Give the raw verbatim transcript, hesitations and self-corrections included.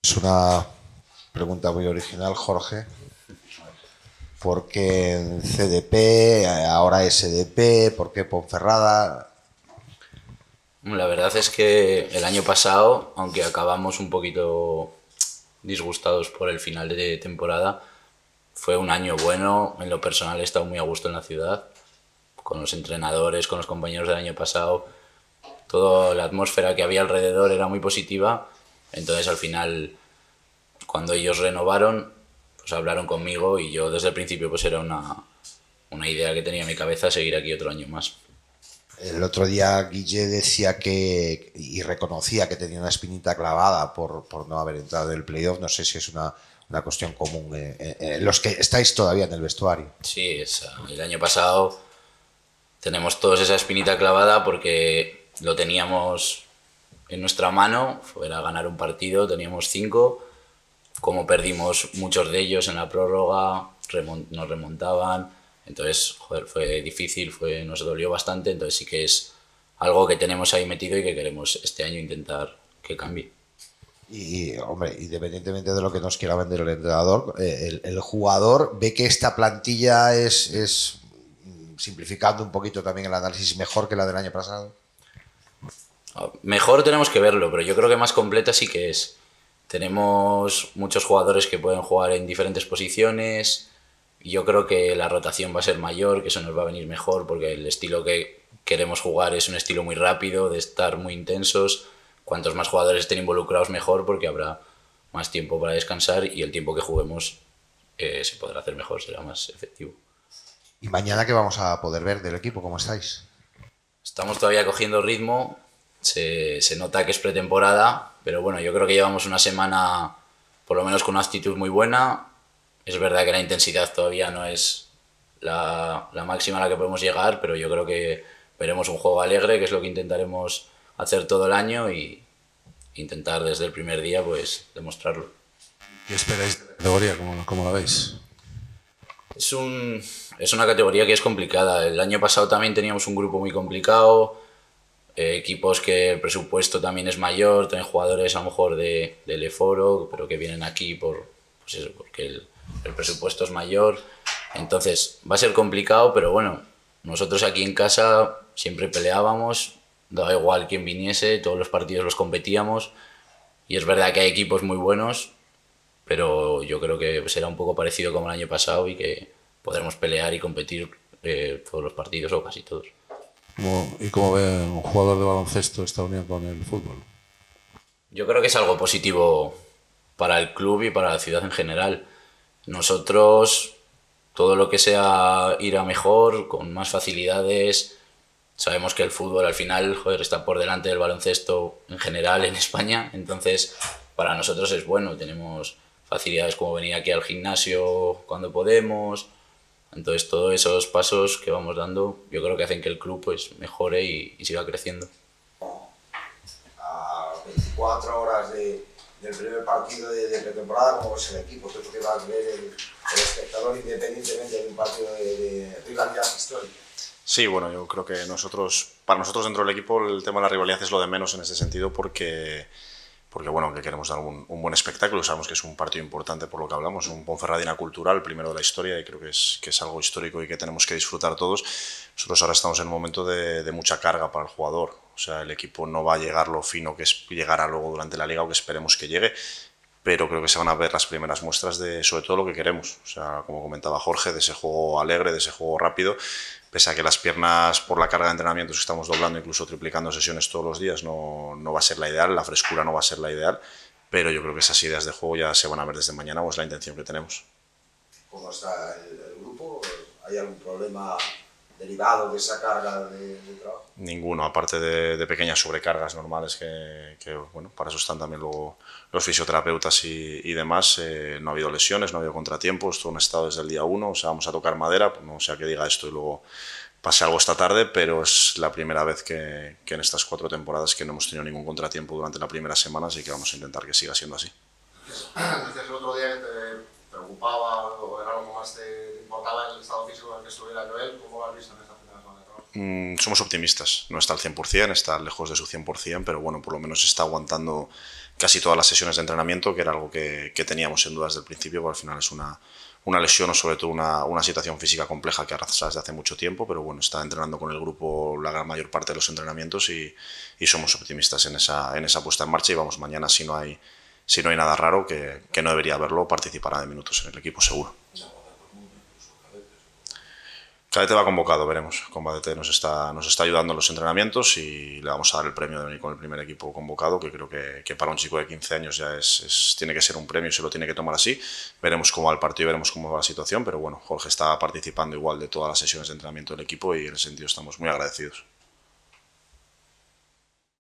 Es una pregunta muy original, Jorge, porque en C D P, ahora S D P, ¿por qué Ponferrada? La verdad es que el año pasado, aunque acabamos un poquito disgustados por el final de temporada, fue un año bueno. En lo personal he estado muy a gusto en la ciudad, con los entrenadores, con los compañeros del año pasado. Toda la atmósfera que había alrededor era muy positiva. Entonces al final, cuando ellos renovaron, pues hablaron conmigo y yo desde el principio pues era una, una idea que tenía en mi cabeza seguir aquí otro año más. El otro día Guille decía que, y reconocía que tenía una espinita clavada por, por no haber entrado en el playoff. No sé si es una, una cuestión común. Eh, eh, los que estáis todavía en el vestuario. Sí, es, el año pasado tenemos todos esa espinita clavada porque lo teníamos en nuestra mano, era ganar un partido, teníamos cinco, como perdimos muchos de ellos en la prórroga, remont nos remontaban, entonces joder, fue difícil, fue, nos dolió bastante, entonces sí que es algo que tenemos ahí metido y que queremos este año intentar que cambie. Y, hombre, independientemente de lo que nos quiera vender el entrenador, eh, el, el, jugador ve que esta plantilla es, es, simplificando un poquito también el análisis, mejor que la del año pasado. Mejor tenemos que verlo, pero yo creo que más completa sí que es. Tenemos muchos jugadores que pueden jugar en diferentes posiciones. Y yo creo que la rotación va a ser mayor, que eso nos va a venir mejor, porque el estilo que queremos jugar es un estilo muy rápido, de estar muy intensos. Cuantos más jugadores estén involucrados, mejor, porque habrá más tiempo para descansar y el tiempo que juguemos eh, se podrá hacer mejor, será más efectivo. ¿Y mañana qué vamos a poder ver del equipo? ¿Cómo estáis? Estamos todavía cogiendo ritmo, se, se nota que es pretemporada, pero bueno, yo creo que llevamos una semana por lo menos con una actitud muy buena. Es verdad que la intensidad todavía no es la, la máxima a la que podemos llegar, pero yo creo que veremos un juego alegre, que es lo que intentaremos hacer todo el año y intentar desde el primer día pues demostrarlo. ¿Qué esperáis de la categoría? ¿Cómo, cómo la veis? Es, un, es una categoría que es complicada. El año pasado también teníamos un grupo muy complicado, eh, equipos que el presupuesto también es mayor, tienen jugadores a lo mejor de, del Eforo, pero que vienen aquí por, pues eso, porque el, el presupuesto es mayor. Entonces va a ser complicado, pero bueno, nosotros aquí en casa siempre peleábamos, daba igual quién viniese, todos los partidos los competíamos y es verdad que hay equipos muy buenos, pero yo creo que será un poco parecido como el año pasado y que podremos pelear y competir eh, todos los partidos o casi todos. ¿Cómo, ¿Y cómo ve un jugador de baloncesto esta unión con el fútbol? Yo creo que es algo positivo para el club y para la ciudad en general. Nosotros, todo lo que sea ir a mejor, con más facilidades, sabemos que el fútbol al final, joder, está por delante del baloncesto en general en España, entonces para nosotros es bueno, tenemos facilidades como venir aquí al gimnasio cuando podemos, entonces todos esos pasos que vamos dando yo creo que hacen que el club pues mejore y, y siga creciendo. A veinticuatro horas de, del primer partido de, de pretemporada, ¿cómo es el equipo? ¿Qué es lo que va a ver el, el espectador independientemente de un partido de, de rivalidad histórica? Sí, bueno, yo creo que nosotros, para nosotros dentro del equipo el tema de la rivalidad es lo de menos en ese sentido porque, porque bueno, que queremos dar un, un buen espectáculo, sabemos que es un partido importante por lo que hablamos, un Ponferradina cultural, primero de la historia y creo que es, que es algo histórico y que tenemos que disfrutar todos. Nosotros ahora estamos en un momento de, de mucha carga para el jugador, o sea, el equipo no va a llegar lo fino que es, llegará luego durante la liga o que esperemos que llegue, pero creo que se van a ver las primeras muestras de sobre todo lo que queremos, o sea, como comentaba Jorge, de ese juego alegre, de ese juego rápido, pese a que las piernas por la carga de entrenamientos que estamos doblando, incluso triplicando sesiones todos los días, no, no va a ser la ideal, la frescura no va a ser la ideal, pero yo creo que esas ideas de juego ya se van a ver desde mañana o es la intención que tenemos. ¿Cómo está el, el grupo? ¿Hay algún problema derivado de esa carga de, de trabajo? Ninguno, aparte de, de pequeñas sobrecargas normales que, que, bueno, para eso están también luego los fisioterapeutas y, y demás. Eh, no ha habido lesiones, no ha habido contratiempos, todo un estado desde el día uno, o sea, vamos a tocar madera, pues no sea que diga esto y luego pase algo esta tarde, pero es la primera vez que, que en estas cuatro temporadas que no hemos tenido ningún contratiempo durante la primera semana, así que vamos a intentar que siga siendo así. Decías el otro día que te preocupaba o era algo más te importaba el estado físico en el que estuviera Joel, ¿cómo lo has visto en esta primera semana de trabajo? Mm, somos optimistas, no está al cien por cien, está lejos de su cien por cien, pero bueno, por lo menos está aguantando casi todas las sesiones de entrenamiento, que era algo que, que teníamos en duda desde el principio, porque al final es una, una lesión o sobre todo una, una situación física compleja que arrastra desde hace mucho tiempo, pero bueno, está entrenando con el grupo la gran mayor parte de los entrenamientos y, y somos optimistas en esa, en esa puesta en marcha y vamos, mañana si no hay, si no hay nada raro, que, que no debería haberlo, participará de minutos en el equipo seguro. Cadete va convocado, veremos. Cadete nos está, nos está ayudando en los entrenamientos y le vamos a dar el premio de venir con el primer equipo convocado, que creo que, que para un chico de quince años ya es, es, tiene que ser un premio y se lo tiene que tomar así. Veremos cómo va el partido y veremos cómo va la situación, pero bueno, Jorge está participando igual de todas las sesiones de entrenamiento del equipo y en ese sentido estamos muy agradecidos.